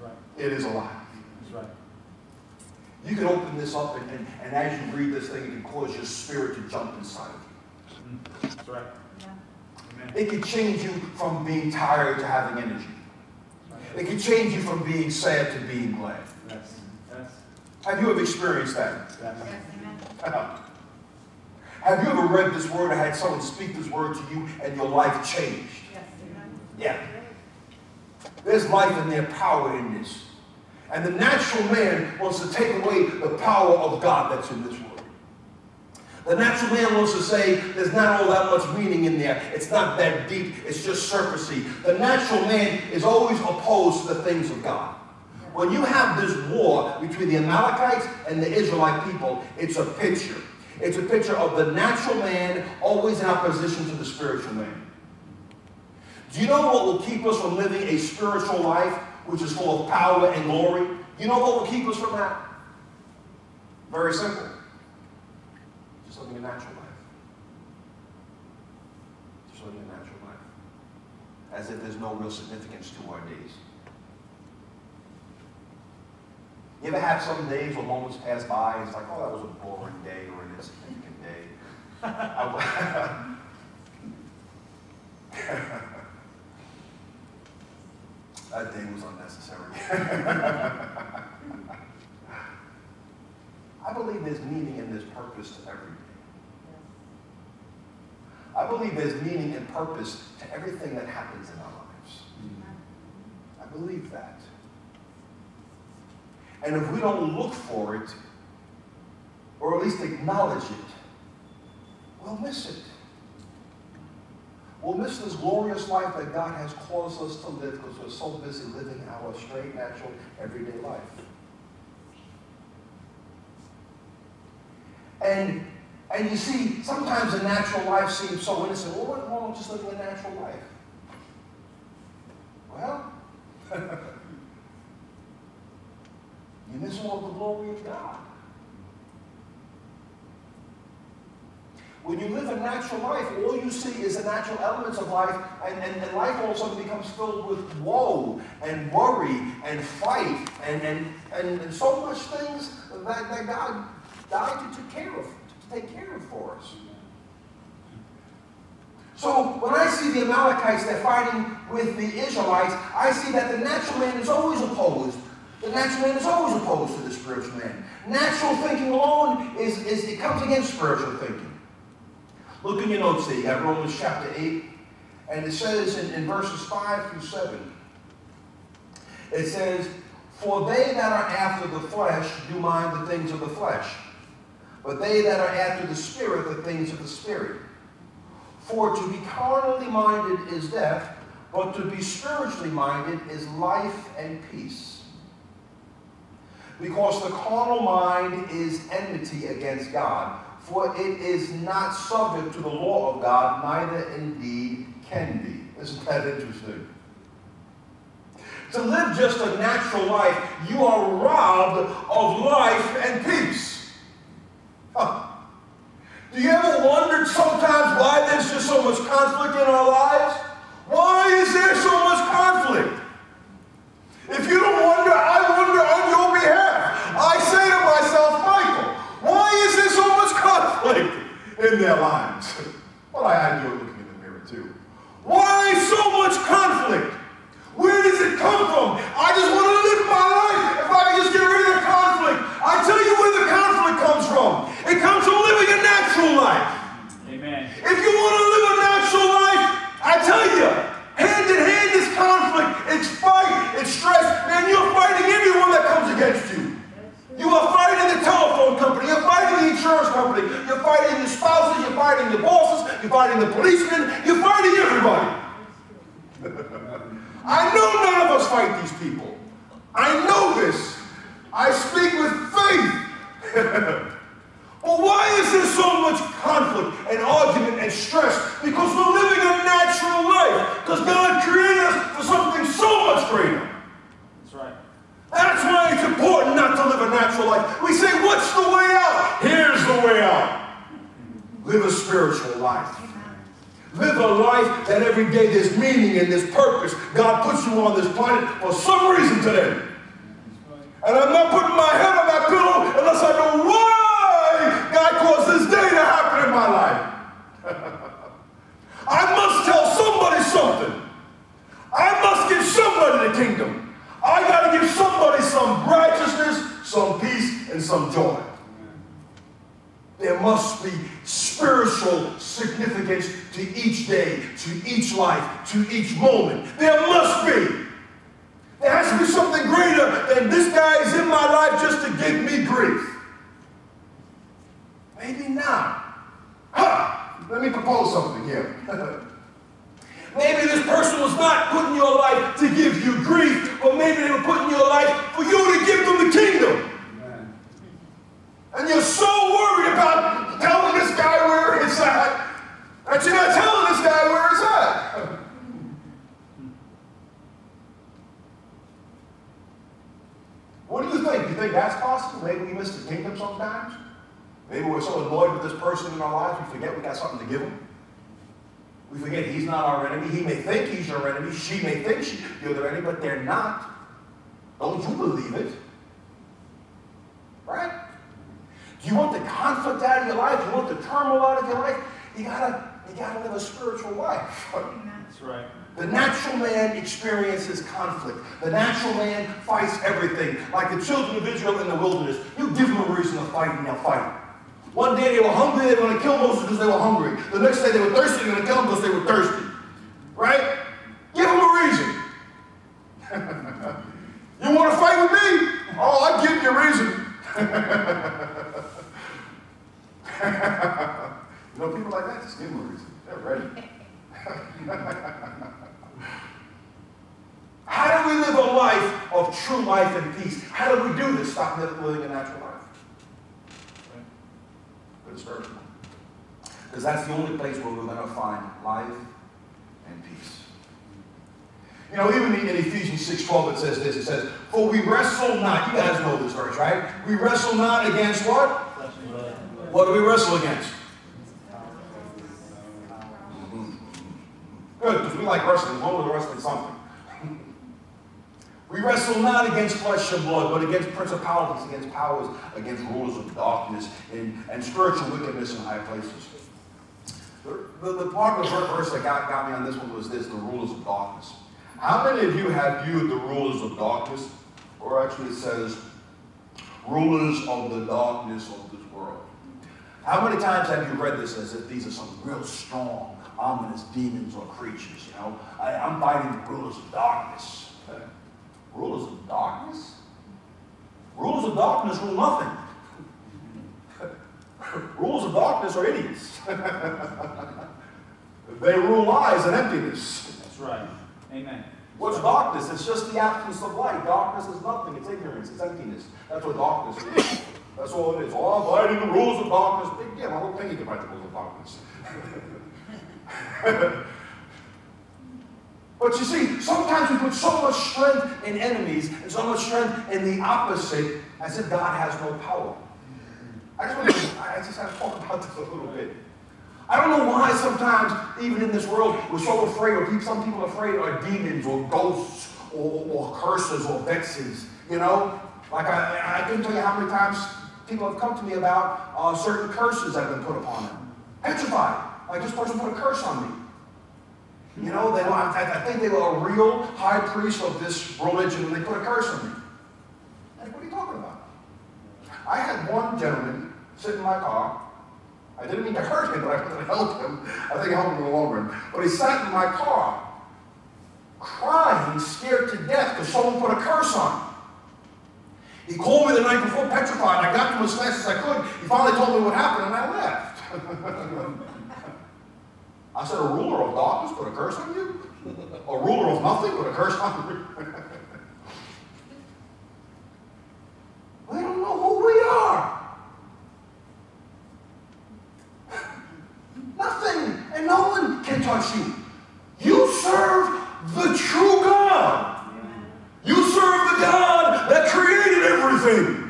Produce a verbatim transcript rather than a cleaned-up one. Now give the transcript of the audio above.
right. It is alive. That's right. You can open this up, and, and, and as you read this thing, it can cause your spirit to jump inside of you. Mm. That's right. Yeah. Amen. It can change you from being tired to having energy. Right. It can change you from being sad to being glad. Yes. Yes. Have you ever experienced that? Yes. Yes, amen. Have you ever read this word or had someone speak this word to you and your life changed? Yes, amen. Yeah. There's life and there's power in this. And the natural man wants to take away the power of God that's in this word. The natural man wants to say there's not all that much meaning in there. It's not that deep. It's just surfacey. The natural man is always opposed to the things of God. When you have this war between the Amalekites and the Israelite people, it's a picture. It's a picture of the natural man always in opposition to the spiritual man. Do you know what will keep us from living a spiritual life, which is full of power and glory? You know what will keep us from that? Very simple. Just living a natural life. Just living a natural life. As if there's no real significance to our days. You ever have some days or moments pass by and it's like, oh, that was a boring day or an insignificant day. I, that day was unnecessary. I believe there's meaning and there's purpose to every day. I believe there's meaning and purpose to everything that happens in our lives. I believe that. And if we don't look for it, or at least acknowledge it, we'll miss it. We'll miss this glorious life that God has caused us to live because we're so busy living our straight, natural, everyday life. And, and you see, sometimes a natural life seems so innocent. Well, what's wrong with just living a natural life? Well, you miss all of the glory of God. When you live a natural life, all you see is the natural elements of life, and, and, and life all of a sudden becomes filled with woe and worry and fight and, and, and, and so much things that, that God died to take care of, to take care of for us. So when I see the Amalekites, they're fighting with the Israelites, I see that the natural man is always opposed. The natural man is always opposed to the spiritual man. Natural thinking alone is, is it comes against spiritual thinking. Look in your notes there. You have Romans chapter eight, and it says in, in verses five through seven, it says, "For they that are after the flesh do mind the things of the flesh, but they that are after the Spirit the things of the Spirit. For to be carnally minded is death, but to be spiritually minded is life and peace. Because the carnal mind is enmity against God, for it is not subject to the law of God, neither indeed can be." Isn't that interesting? To live just a natural life, you are robbed of life and peace. Huh. Do you ever wonder sometimes why there's just so much conflict in our lives? Why is there so much conflict? If you don't wonder, I wonder on your behalf. I say to myself, Michael, why is there so much conflict in their lives? Well, I had you looking in the mirror too. Why so much conflict? Where does it come from? I just want to live my life if I can just get rid of the conflict. I tell you where the conflict comes from. It comes from living a natural life. Amen. If you want to live a natural life, I tell you, hand in hand is conflict. It's fight. It's stress. Man, you're fighting everyone that comes against you. You are fighting the telephone company. You're fighting the insurance company. You're fighting your spouses. You're fighting your bosses. You're fighting the policemen. You're fighting everybody. I know none of us fight these people. I know this. I speak with faith. Well, why is there so much conflict and argument and stress? Because we're living a natural life. Because God created us for something so much greater. That's right. That's why it's important not to live a natural life. We say, what's the way out? Here's the way out. Live a spiritual life. Live a life that every day there's meaning and there's purpose. God puts you on this planet for some reason today. And I'm not putting my head on that pillow unless I know why God caused this day to happen in my life. I must tell somebody something. I must give somebody the kingdom. I got to give somebody some righteousness, some peace, and some joy. There must be spiritual significance to each day, to each life, to each moment. There must be. There has to be something greater than this guy is in my life just to give me grief. Maybe not. Huh. Let me propose something here. Maybe this person was not put in your life to give you grief, but maybe they were put in your life for you to give them the kingdom. Amen. And you're so worried about telling this guy where it's at that you're not telling this guy where it's at. What do you think? Do you think that's possible? Maybe we miss the kingdom sometimes? Maybe we're so annoyed with this person in our lives we forget we got something to give him. We forget he's not our enemy. He may think he's your enemy. She may think she, you're their enemy, but they're not. Don't you believe it? Right? Do you want the conflict out of your life? Do you want the turmoil out of your life? You gotta, you gotta live a spiritual life. That's right. The natural man experiences conflict. The natural man fights everything. Like the children of Israel in the wilderness. You give them a reason to fight and they'll fight. One day they were hungry, they were going to kill Moses because they were hungry. The next day they were thirsty, they were going to kill them because they were thirsty. Right? Give them a reason. You want to fight with me? Oh, I'll give you a reason. You know, people like that, just give them a reason. They're ready. How do we live a life of true life and peace? How do we do this? Stop living a natural life. Spiritual. Because that's the only place where we're going to find life and peace. You know, even in Ephesians six twelve it says this. It says, for we wrestle not. You guys know this verse, right? We wrestle not against what? What do we wrestle against? Mm-hmm. Good, because we like wrestling. As long as we're wrestling something. We wrestle not against flesh and blood, but against principalities, against powers, against rulers of darkness, and, and spiritual wickedness in high places. The, the, the part of the verse that got, got me on this one was this, the rulers of darkness. How many of you have viewed the rulers of darkness? Or actually it says, rulers of the darkness of this world. How many times have you read this as if these are some real strong, ominous demons or creatures? You know, I, I'm fighting the rulers of darkness. Rulers of darkness? Rulers of darkness rule nothing. Rulers of darkness are idiots. They rule lies and emptiness. That's right. Amen. What's darkness? It's just the absence of light. Darkness is nothing. It's ignorance. It's emptiness. That's what darkness is. That's all it is. Oh, I'm fighting the rules of darkness. Big deal. I don't think you can fight the rules of darkness. But you see, sometimes we put so much strength in enemies and so much strength in the opposite as if God has no power. I just, want to, I just have to talk about this a little bit. I don't know why sometimes, even in this world, we're so afraid, or people, some people are afraid are demons or ghosts or, or curses or vexes, you know? Like I, I couldn't tell you how many times people have come to me about uh, certain curses that have been put upon them. Petrified. Like this person put a curse on me. You know, they, I, I think they were a real high priest of this religion and they put a curse on me. Like, what are you talking about? I had one gentleman sit in my car. I didn't mean to hurt him, but I couldn't help him. I think I helped him in the long run. But he sat in my car, crying, scared to death because someone put a curse on him. He called me the night before, petrified. I got to him as fast as I could. He finally told me what happened, and I left. I said, a ruler of darkness put a curse on you? A ruler of nothing put a curse on you? We don't know who we are. Nothing, and no one can touch you. You serve the true God. You serve the God that created everything.